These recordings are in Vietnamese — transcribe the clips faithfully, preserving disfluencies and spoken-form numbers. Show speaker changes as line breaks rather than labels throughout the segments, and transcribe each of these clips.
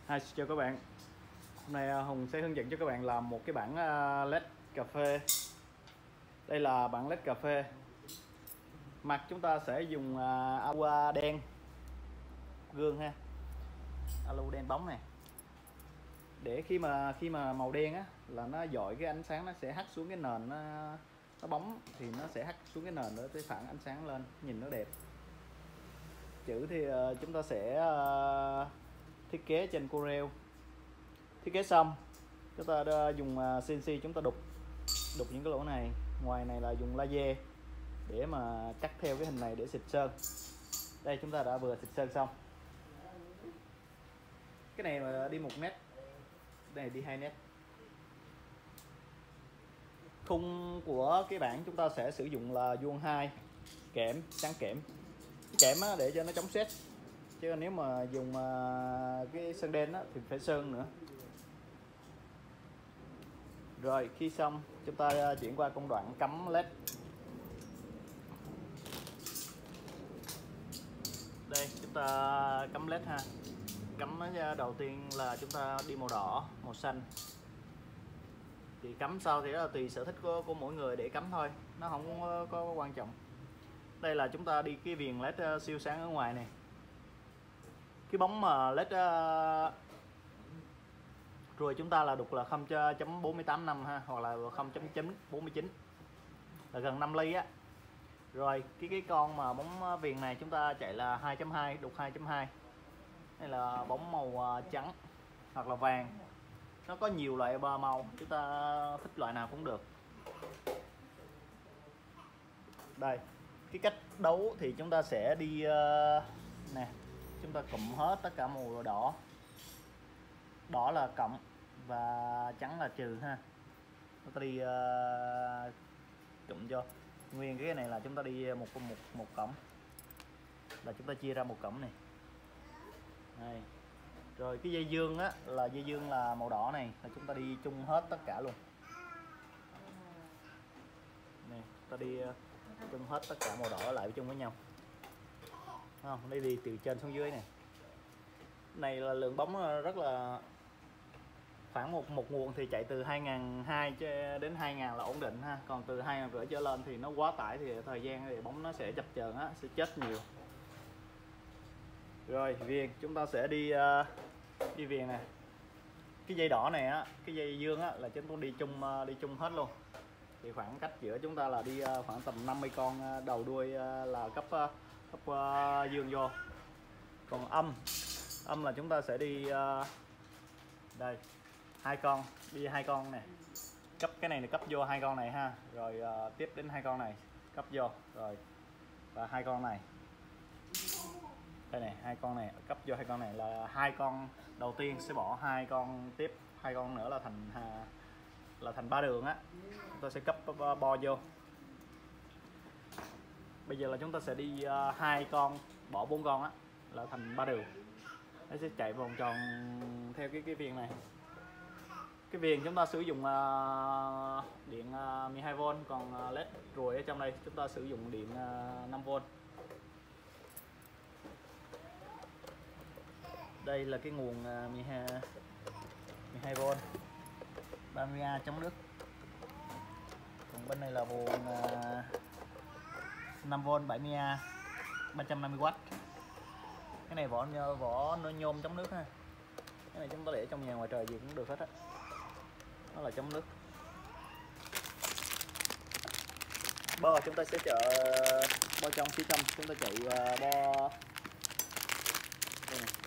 Hi, xin chào các bạn. Hôm nay à, Hùng sẽ hướng dẫn cho các bạn làm một cái bảng à, led cà phê. Đây là bảng led cà phê. Mặt chúng ta sẽ dùng uh, alu đen gương ha, alu đen bóng này. Để khi mà khi mà màu đen á là nó dọi cái ánh sáng, nó sẽ hắt xuống cái nền, nó, nó bóng thì nó sẽ hắt xuống cái nền đó, để phản ánh sáng lên, nhìn nó đẹp. Chữ thì uh, chúng ta sẽ uh, thiết kế trên Corel. Thiết kế xong chúng ta dùng xê en xê, chúng ta đục đục những cái lỗ này. Ngoài này là dùng laser để mà cắt theo cái hình này để xịt sơn. Đây chúng ta đã vừa xịt sơn xong. Cái này mà đi một nét, cái này đi hai nét. Khung của cái bảng chúng ta sẽ sử dụng là vuông hai, kẽm, trắng kẽm. Cái kẽm á, để cho nó chống sét, chứ nếu mà dùng cái sơn đen á, thì phải sơn nữa. Rồi khi xong chúng ta chuyển qua công đoạn cắm led. Đây chúng ta cắm led ha. Cắm đầu tiên là chúng ta đi màu đỏ, màu xanh. Thì cắm sau thì đó là tùy sở thích của, của mỗi người để cắm thôi, nó không có, có quan trọng. Đây là chúng ta đi cái viền led siêu sáng ở ngoài này. Cái bóng mà led rồi chúng ta là đục là không chấm bốn tám năm ha, hoặc là không chấm bốn chín, là gần năm ly á. Rồi cái cái con mà bóng viền này chúng ta chạy là hai chấm hai, đục hai chấm hai. Đây là bóng màu trắng hoặc là vàng, nó có nhiều loại màu, chúng ta thích loại nào cũng được. Đây cái cách đấu thì chúng ta sẽ đi uh, nè, chúng ta cụm hết tất cả màu đỏ. Đỏ là cộng và trắng là trừ ha. Chúng ta đi uh, cụm cho nguyên cái này là chúng ta đi một một một cổng, là chúng ta chia ra một cổng này. Đây. Rồi cái dây dương á, là dây dương là màu đỏ này, là chúng ta đi chung hết tất cả luôn. Này, ta đi uh, chung hết tất cả màu đỏ lại chung với nhau. Không, đây đi từ trên xuống dưới này. Này là lượng bóng rất là khoảng một một nguồn thì chạy từ hai nghìn hai trăm đến hai nghìn là ổn định ha. Còn từ hai nghìn rưỡi trở lên thì nó quá tải thì thời gian thì bóng nó sẽ chập chờn á, sẽ chết nhiều. Rồi viền chúng ta sẽ đi uh, đi viền nè. Cái dây đỏ này á, cái dây dương á là chúng ta đi chung uh, đi chung hết luôn. Thì khoảng cách giữa chúng ta là đi uh, khoảng tầm năm mươi con, uh, đầu đuôi uh, là cấp uh, cấp uh, dương vô. Còn âm âm là chúng ta sẽ đi uh, đây hai con, đi hai con nè, cấp cái này là cấp vô hai con này ha. Rồi uh, tiếp đến hai con này cấp vô, rồi và hai con này đây này, hai con này cấp vô hai con này, là hai con đầu tiên sẽ bỏ hai con, tiếp hai con nữa là thành là thành ba đường á. Chúng ta sẽ cấp bo vô. Bây giờ là chúng ta sẽ đi uh, hai con bỏ bốn con á, là thành ba đường. Nó sẽ chạy vòng tròn theo cái cái viền này. Cái viền chúng ta sử dụng uh, điện uh, mười hai vôn, còn uh, led ruồi ở trong đây chúng ta sử dụng điện uh, năm vôn. Đây là cái nguồn uh, mười hai vôn ba mươi A chống nước. Còn bên này là nguồn uh, năm vôn bảy mươi A ba trăm năm mươi oát. Cái này vỏ vỏ nó nhôm chống nước ha. Cái này chúng ta để trong nhà ngoài trời gì cũng được hết á, nó là chống nước. Bo chúng ta sẽ chợ bo trong, phía trong chúng ta chạy uh, bo đây này,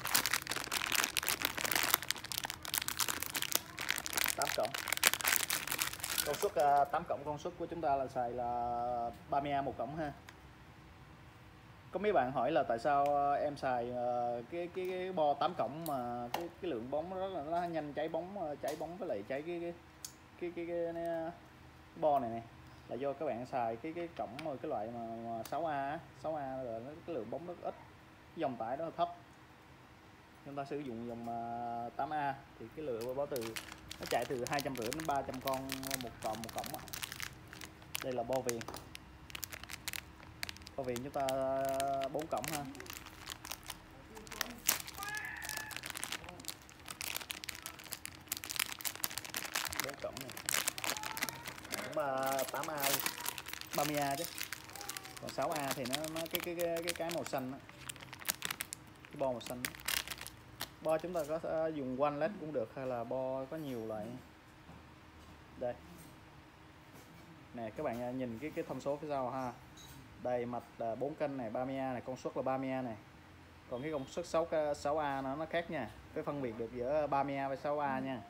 tám cổng. Công suất uh, tám cổng, công suất của chúng ta là xài là ba mươi A một cổng ha. Có mấy bạn hỏi là tại sao em xài cái cái, cái bo tám cổng mà cái cái lượng bóng rất là nó nhanh cháy bóng, cháy bóng với lại cháy cái cái cái cái, cái, cái, cái bo này này, là do các bạn xài cái cái cổng rồi cái loại mà, mà sáu A sáu A rồi nó cái lượng bóng rất ít, cái dòng tải đó là thấp. Chúng ta sử dụng dòng tám A thì cái lượng bo từ nó chạy từ hai trăm rưỡi đến ba trăm con một cổng một cổng. Đây là bo viền. Bo viền chúng ta bốn cổng ha. tám A, ba mươi A chứ. Còn sáu A thì nó nó cái cái cái cái, cái màu xanh đó. Cái bo màu xanh đó. Bo chúng ta có dùng one led cũng được hay là bo có nhiều loại. Đây. Nè các bạn nhìn cái cái thông số phía sau ha. Đây mạch là bốn kênh này, ba mươi A này, công suất là ba mươi A này. Còn cái công suất sáu A nó nó khác nha. Phải phân biệt được giữa ba mươi A và sáu A nha.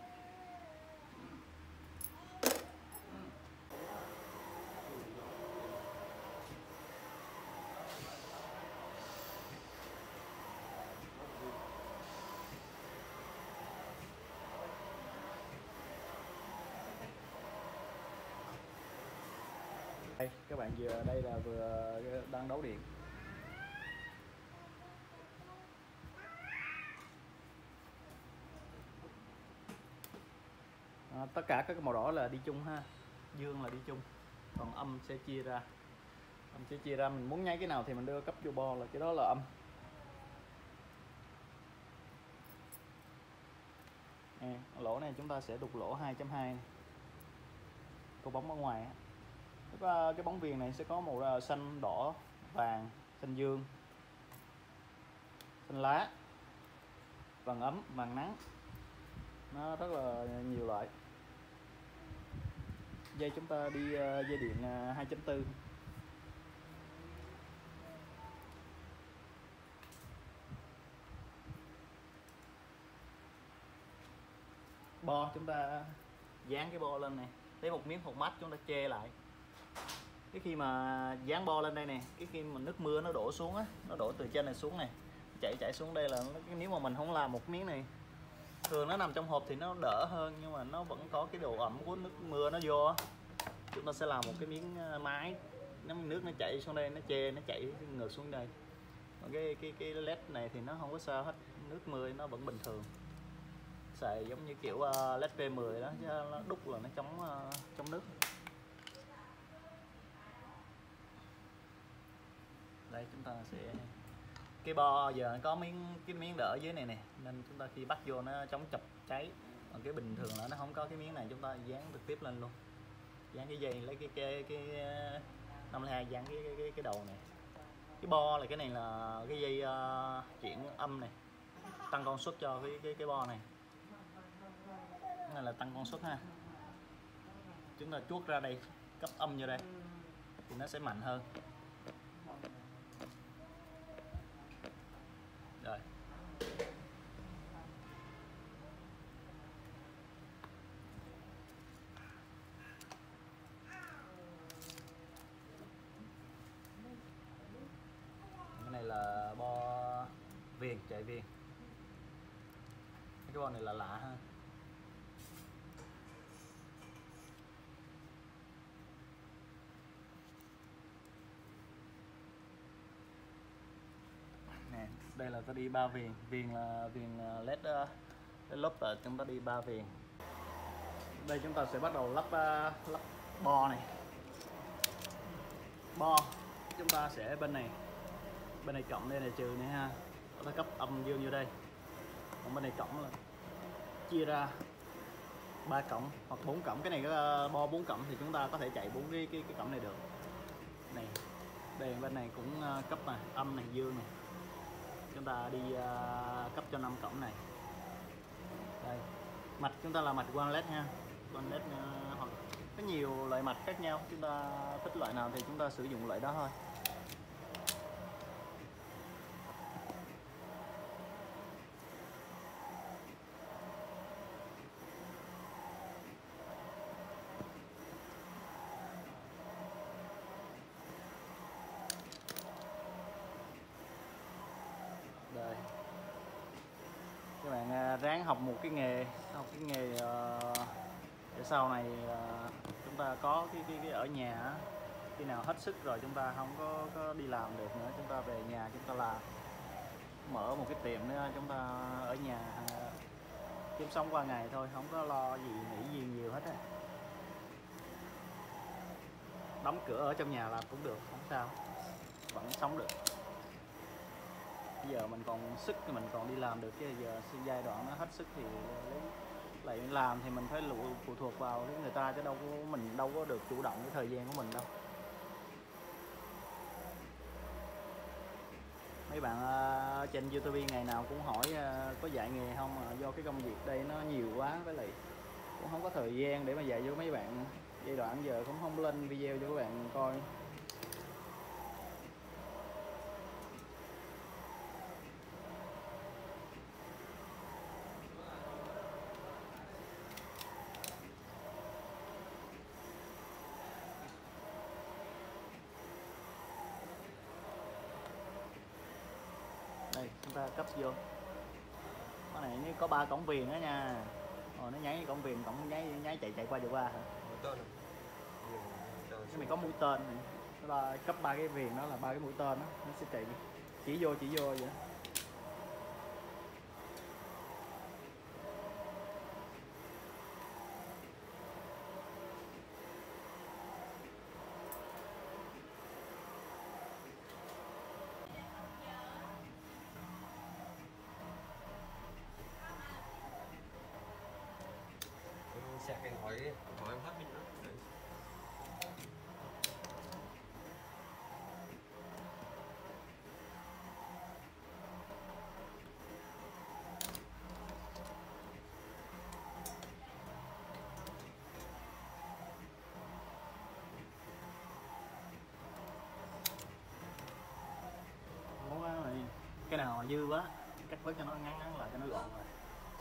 Đây các bạn vừa đây là vừa đang đấu điện. À, tất cả các màu đỏ là đi chung ha, dương là đi chung, còn âm sẽ chia ra, âm sẽ chia ra mình muốn nháy cái nào thì mình đưa cấp vô bo là cái đó là âm. À, lỗ này chúng ta sẽ đục lỗ hai chấm hai, tô bóng ở ngoài. Cái bóng viền này sẽ có màu xanh, đỏ, vàng, xanh dương, xanh lá, vàng ấm, vàng nắng, nó rất là nhiều loại. Dây chúng ta đi dây điện hai chấm bốn. Bo chúng ta dán cái bo lên này, lấy một miếng phột mát chúng ta che lại. Cái khi mà dán bo lên đây nè, cái khi mà nước mưa nó đổ xuống á, nó đổ từ trên này xuống này, chảy chảy xuống đây là nó, nếu mà mình không làm một miếng này, thường nó nằm trong hộp thì nó đỡ hơn, nhưng mà nó vẫn có cái độ ẩm của nước mưa nó vô á. Chúng ta sẽ làm một cái miếng mái, nó nước nó chảy xuống đây, nó che, nó chảy ngược xuống đây. Còn cái cái cái led này thì nó không có sao hết, nước mưa nó vẫn bình thường. Xài giống như kiểu led P mười đó, chứ nó đúc là nó chống chống nước. Đây chúng ta sẽ, cái bo giờ có miếng cái miếng đỡ dưới này nè, nên chúng ta khi bắt vô nó chống chập cháy. Còn cái bình thường là nó không có cái miếng này, chúng ta dán trực tiếp lên luôn, dán cái dây, lấy cái cái cái năm mươi hai dán cái cái cái, cái đầu này. Cái bo là cái này là cái dây uh, chuyển âm này, tăng công suất cho cái cái cái bo này. Cái này là tăng công suất ha. Chúng ta chuốt ra đây, cấp âm vô đây thì nó sẽ mạnh hơn. Rồi. Cái này là bo viền, chạy viền. Cái bo này là lạ ha. Nè, đây là ta đi ba viền, viền là viền led uh, lốp là chúng ta đi ba viền. Đây chúng ta sẽ bắt đầu lắp uh, lắp bo này. Bo chúng ta sẽ bên này, bên này cộng, đây là trừ này ha, ta cấp âm dương vô đây. Còn bên này cộng là chia ra ba cộng hoặc bốn cộng. Cái này cái uh, bo bốn cộng thì chúng ta có thể chạy bốn cái cái cái cộng này được. Này, đây bên này cũng uh, cấp này, âm này, dương này. Chúng ta đi uh, cấp cho năm cổng này. Đây, mạch chúng ta là mạch one led ha, one led uh, hoặc có nhiều loại mạch khác nhau, chúng ta thích loại nào thì chúng ta sử dụng loại đó thôi. Đây, các bạn ráng học một cái nghề, học cái nghề uh, để sau này uh, chúng ta có cái, cái, cái ở nhà, khi nào hết sức rồi chúng ta không có, có đi làm được nữa, chúng ta về nhà chúng ta làm, mở một cái tiệm nữa, chúng ta ở nhà uh, kiếm sống qua ngày thôi, không có lo gì nghĩ gì nhiều hết á. Đóng cửa ở trong nhà làm cũng được, không sao, vẫn sống được. Bây giờ mình còn sức thì mình còn đi làm được, chứ giờ giai đoạn nó hết sức thì lấy lại làm thì mình phải phụ, phụ thuộc vào người ta, chứ đâu có mình đâu có được chủ động cái thời gian của mình đâu. Mấy bạn ở trên YouTube ngày nào cũng hỏi có dạy nghề không, mà do cái công việc đây nó nhiều quá, với lại cũng không có thời gian để mà dạy cho mấy bạn. Giai đoạn giờ cũng không lên video cho các bạn coi. Đây chúng ta cấp vô cái này, nếu có ba cổng viền đó nha. Rồi nó nháy cổng viền, cổng nháy nháy chạy chạy qua chạy qua hả? Cái này có mũi tên này, nó là cấp ba cái viền đó là ba cái mũi tên đó, nó sẽ chạy chỉ vô chỉ vô vậy đó.
Sạc điện thoại đi, điện thoại em hết pin nữa.
Muốn cái này, cái nào mà dư quá cắt bớt cho nó ngắn ngắn lại cho nó gọn rồi.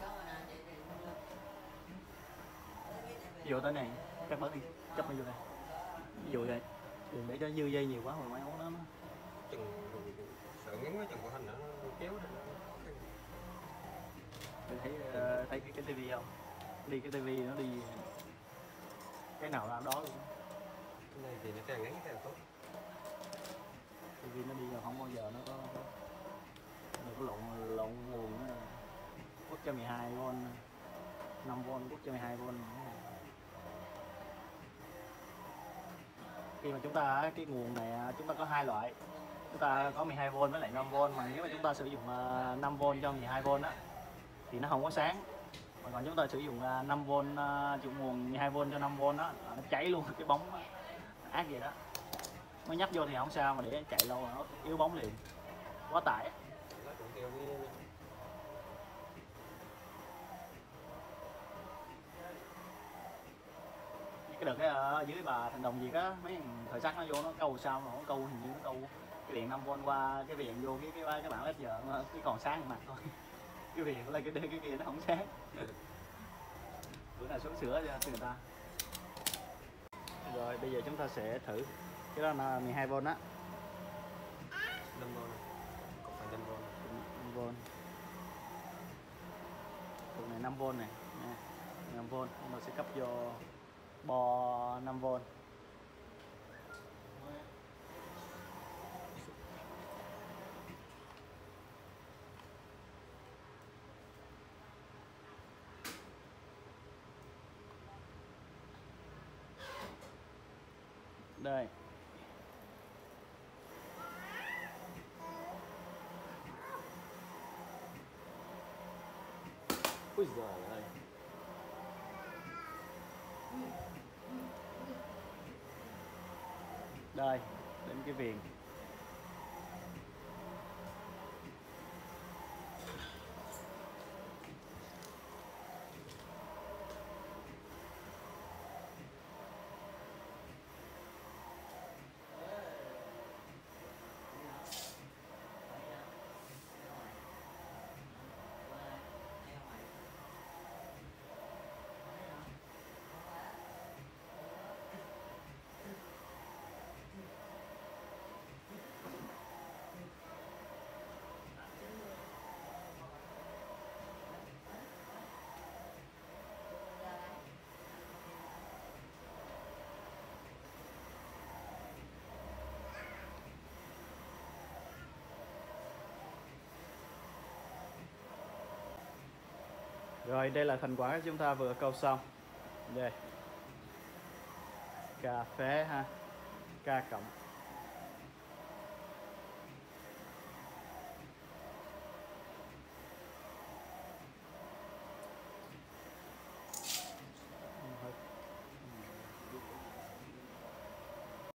Vô tới này cắt bớt đi, chấp nó vô đây, vô đây đừng để cho dư dây nhiều quá, hồi máy ống đó nó
Chừng sợ ngắn quá, chừng của hình nó kéo lên.
Mình thấy uh, thấy cái, cái tivi không, đi cái tivi nó đi cái nào ra đó luôn.
Cái này thì nó càng ngắn càng tốt.
Tivi nó đi rồi không bao giờ nó có nó có lộn lộn nguồn nữa. Quốc cho mười hai vôn, năm vôn, quốc cho mười hai vôn. Khi mà chúng ta cái nguồn này chúng ta có hai loại, chúng ta có mười hai vôn với lại năm vôn, mà nếu mà chúng ta sử dụng năm vôn cho mười hai vôn á thì nó không có sáng. Mà còn chúng ta sử dụng năm vôn chủ nguồn mười hai vôn cho năm vôn đó, nó cháy luôn cái bóng đó. Ác vậy đó. Mới nhấp vô thì không sao, mà để chạy lâu nó yếu bóng liền, quá tải. Cái đợt cái ở dưới bà Thành Đồng gì á, mấy thời sắc nó vô nó câu sao mà nó câu, hình như nó câu cái điện năm vôn qua cái viền vô cái cái cái bảng led giờ cái còn sáng mặt thôi. Cái viền lên cái cái kia nó không sáng. Bữa nào xuống sửa cho người ta. Rồi bây giờ chúng ta sẽ thử cái đó là mười hai vôn á.
năm vôn. Còn phải năm vôn.
năm vôn. Cục này năm vôn này, nè. năm vôn, nó sẽ cấp vô bo năm vôn. Đây. Ui giời ơi. Đây, đến cái viền. Rồi đây là thành quả chúng ta vừa câu xong. Đây. Cà phê ha. K cộng